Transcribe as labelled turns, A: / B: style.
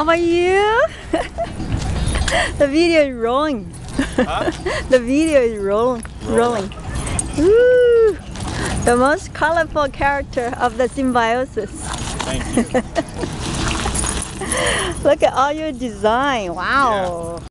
A: about you? The video is rolling.
B: Huh?
A: The video is rolling. Woo! The most colorful character of the Symbiosis.
B: Thank you.
A: Look at all your design. Wow.
B: Yeah.